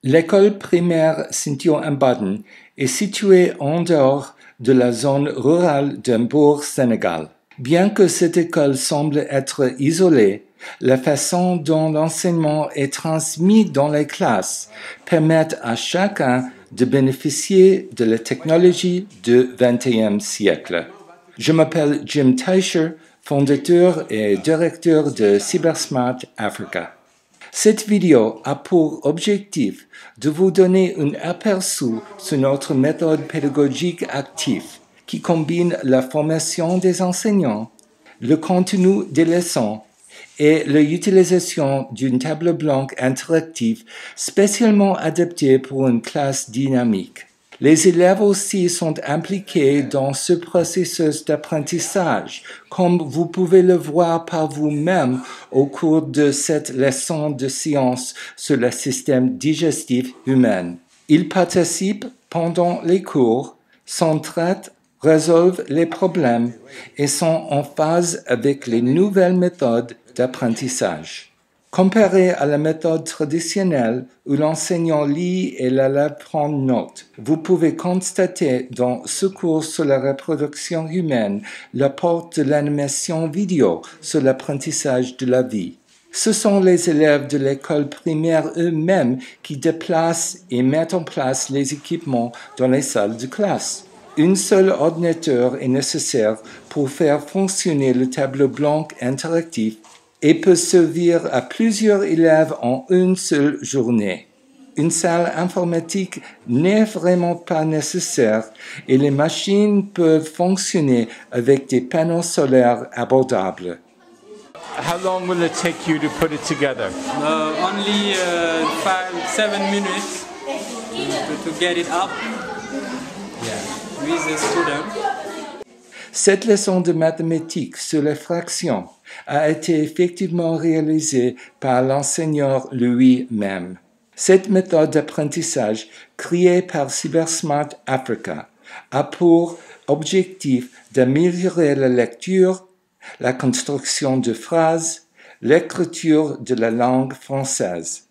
L'école primaire Cynthia Mbaden est située en dehors de la zone rurale de Mbour, Sénégal. Bien que cette école semble être isolée, la façon dont l'enseignement est transmis dans les classes permet à chacun de bénéficier de la technologie du XXe siècle. Je m'appelle Jim Teicher, fondateur et directeur de CyberSmart Africa. Cette vidéo a pour objectif de vous donner un aperçu sur notre méthode pédagogique active qui combine la formation des enseignants, le contenu des leçons et l'utilisation d'une table blanche interactive spécialement adaptée pour une classe dynamique. Les élèves aussi sont impliqués dans ce processus d'apprentissage, comme vous pouvez le voir par vous-même au cours de cette leçon de sciences sur le système digestif humain. Ils participent pendant les cours, s'entraident, résolvent les problèmes et sont en phase avec les nouvelles méthodes d'apprentissage. Comparé à la méthode traditionnelle où l'enseignant lit et l'élève prend note, vous pouvez constater dans ce cours sur la reproduction humaine l'apport de l'animation vidéo sur l'apprentissage de la vie. Ce sont les élèves de l'école primaire eux-mêmes qui déplacent et mettent en place les équipements dans les salles de classe. Un seul ordinateur est nécessaire pour faire fonctionner le tableau blanc interactif et peut servir à plusieurs élèves en une seule journée. Une salle informatique n'est vraiment pas nécessaire et les machines peuvent fonctionner avec des panneaux solaires abordables. How long will it take you to put it together? Only 7 minutes to get it up. Yeah, with the student. Cette leçon de mathématiques sur les fractions a été effectivement réalisée par l'enseignant lui-même. Cette méthode d'apprentissage créée par CyberSmart Africa a pour objectif d'améliorer la lecture, la construction de phrases, l'écriture de la langue française.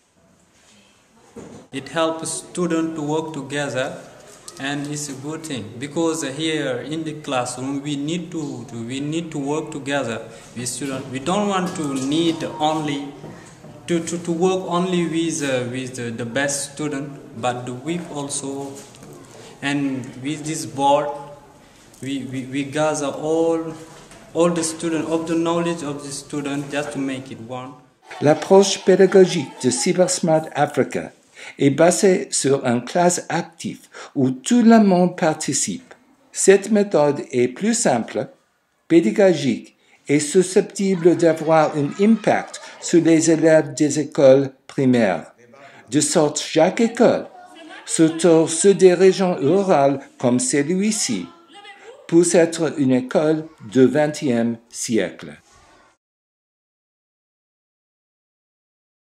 It helps students to work together. And it's a good thing because here in the classroom we need to work together with students. We don't want to need only to work only with the best student, but we also, and with this board we gather all the students of the knowledge of the student just to make it one. L'approche pédagogique de CyberSmart Africa est basée sur une classe active où tout le monde participe. Cette méthode est plus simple, pédagogique et susceptible d'avoir un impact sur les élèves des écoles primaires. De sorte chaque école, surtout ceux des régions rurales comme celui-ci, peut être une école du XXe siècle.